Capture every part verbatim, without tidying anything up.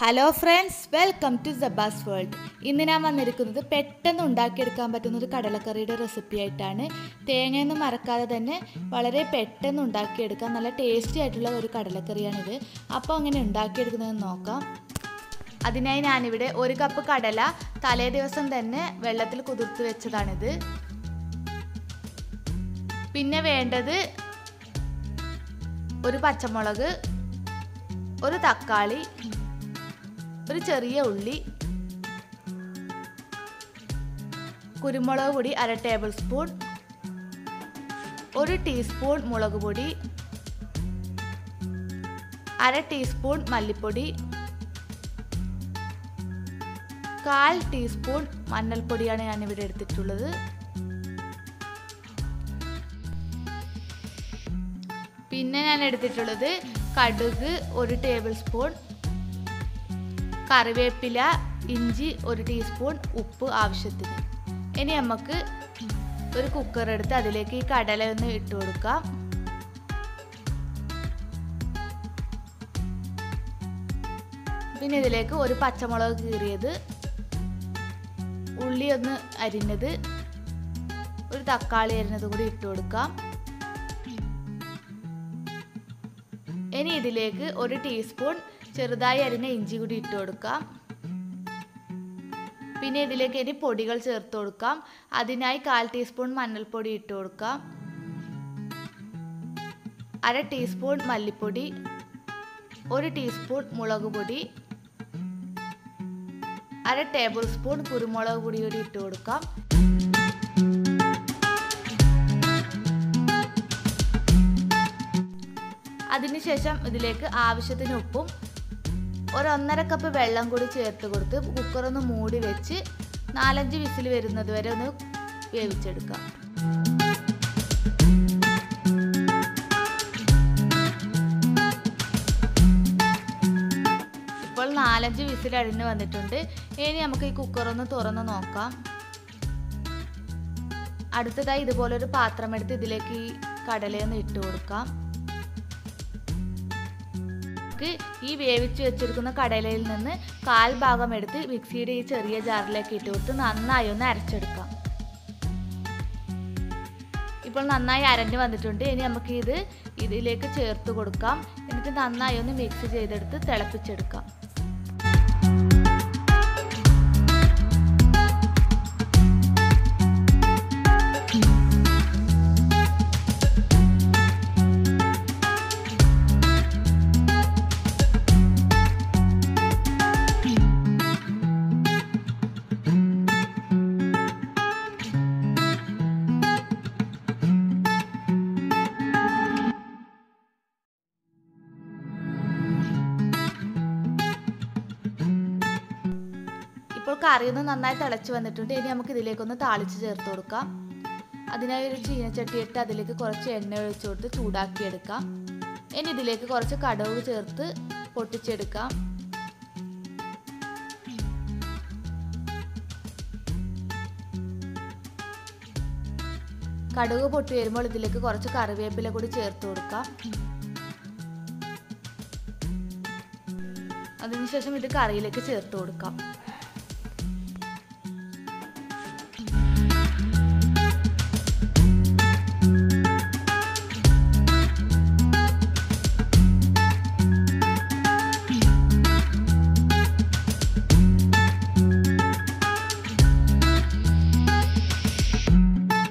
Hello friends, welcome to Saba's world. ഇന്ന് ഞാൻ വന്നിരിക്കുന്നത് പെട്ടെന്ന് ഉണ്ടാക്കിയെടുക്കാൻ പറ്റുന്ന ഒരു കടലക്കറിയുടെ റെസിപ്പി ആയിട്ടാണ്. തേങ്ങയൊന്നും മറക്കാതെ തന്നെ വളരെ പെട്ടെന്ന് ഉണ്ടാക്കിയെടുക്കാൻ നല്ല ടേസ്റ്റി ആയിട്ടുള്ള ഒരു കടലക്കറിയാണിത്. അപ്പോൾ അങ്ങനെ ഉണ്ടാക്കിയെടുക്കുന്നതെന്ന് നോക്കാം. അതിനായി ഞാനിവിടെ ഒരു കപ്പ് കടല തലേ ദിവസം തന്നെ വെള്ളത്തിൽ കുതിർത്ത് വെച്ചതാണിത്. പിന്നെ വേണ്ടത് ഒരു പച്ചമുളക്, ഒരു തക്കാളി, ഒരു ചെറിയ ഉള്ളി, കുരുമുളക് പൊടി അര ടേബിൾ സ്പൂൺ, ഒരു ടീസ്പൂൺ മുളക് പൊടി, അര ടീസ്പൂൺ മല്ലിപ്പൊടി, കാൽ ടീസ്പൂൺ മഞ്ഞൾപ്പൊടിയാണ് ഞാനിവിടെ എടുത്തിട്ടുള്ളത്. പിന്നെ ഞാൻ എടുത്തിട്ടുള്ളത് കടുക് ഒരു ടേബിൾ സ്പൂൺ, കറിവേപ്പില, ഇഞ്ചി ഒരു ടീസ്പൂൺ, ഉപ്പ് ആവശ്യത്തിന്. ഇനി നമുക്ക് ഒരു കുക്കർ എടുത്ത് അതിലേക്ക് ഈ കടല ഒന്ന് ഇട്ട് കൊടുക്കാം. പിന്നെ ഇതിലേക്ക് ഒരു പച്ചമുളക് കീറിയത്, ഉള്ളി ഒന്ന് അരിഞ്ഞത്, ഒരു തക്കാളി അരിഞ്ഞത് കൂടി ഇട്ട് കൊടുക്കാം. ഇനി ഇതിലേക്ക് ഒരു ടീസ്പൂൺ ചെറുതായി അരിഞ്ഞ ഇഞ്ചി കൂടി ഇട്ട് കൊടുക്കാം. പിന്നെ ഇതിലേക്ക് ഇനി പൊടികൾ ചേർത്ത് കൊടുക്കാം. അതിനായി കാൽ ടീസ്പൂൺ മഞ്ഞൾപ്പൊടി ഇട്ട് കൊടുക്കാം, അര ടീസ്പൂൺ മല്ലിപ്പൊടി, ഒരു ടീസ്പൂൺ മുളക് പൊടി, അര ടേബിൾ സ്പൂൺ കുരുമുളക് പൊടി കൂടി ഇട്ട് കൊടുക്കാം. അതിനുശേഷം ഇതിലേക്ക് ആവശ്യത്തിന് ഉപ്പും ഒരു ഒന്നര കപ്പ് വെള്ളം കൂടി ചേർത്ത് കൊടുത്ത് കുക്കറൊന്ന് മൂടി വെച്ച് നാലഞ്ച് വിസിൽ വരുന്നത് വരെ ഒന്ന് വേവിച്ചെടുക്കാം. ഇപ്പോൾ നാലഞ്ച് വിസിൽ അഴിഞ്ഞ് വന്നിട്ടുണ്ട്. ഇനി നമുക്ക് ഈ കുക്കറൊന്ന് തുറന്ന് നോക്കാം. അടുത്തതായി ഇതുപോലൊരു പാത്രം എടുത്ത് ഇതിലേക്ക് ഈ കടലയൊന്ന് ഇട്ട് കൊടുക്കാം. ഈ വേവിച്ച് വെച്ചിരിക്കുന്ന കടലയിൽ നിന്ന് കാൽ ഭാഗം എടുത്ത് മിക്സിയുടെ ഈ ചെറിയ ജാറിലേക്ക് ഇട്ട് കൊടുത്ത് നന്നായി ഒന്ന് അരച്ചെടുക്കാം. ഇപ്പോൾ നന്നായി അരഞ്ഞു വന്നിട്ടുണ്ട്. ഇനി നമുക്ക് ഇത് ഇതിലേക്ക് ചേർത്ത് കൊടുക്കാം. എന്നിട്ട് നന്നായി ഒന്ന് മിക്സ് ചെയ്തെടുത്ത് തിളപ്പിച്ചെടുക്കാം. ഇപ്പോൾ കറിയൊന്ന് നന്നായി തിളച്ച് വന്നിട്ടുണ്ട്. ഇനി നമുക്ക് ഇതിലേക്കൊന്ന് താളിച്ച് ചേർത്ത് കൊടുക്കാം. അതിനായി ഒരു ചീനച്ചട്ടി ഇട്ട് അതിലേക്ക് കുറച്ച് എണ്ണ ഒഴിച്ചു കൊടുത്ത് ചൂടാക്കിയെടുക്കാം. ഇനി ഇതിലേക്ക് കുറച്ച് കടുക് ചേർത്ത് പൊട്ടിച്ചെടുക്കാം. കടുക് പൊട്ടി വരുമ്പോൾ ഇതിലേക്ക് കുറച്ച് കറിവേപ്പില കൂടി ചേർത്ത് കൊടുക്കാം. അതിനുശേഷം ഇത് കറിയിലേക്ക് ചേർത്ത് കൊടുക്കാം.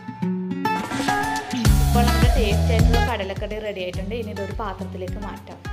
ഇപ്പോൾ നമ്മുടെ ടേസ്റ്റ് ആയിട്ടുള്ള കടലക്കറി റെഡി ആയിട്ടുണ്ട്. ഇനി ഇതൊരു പാത്രത്തിലേക്ക് മാറ്റാം.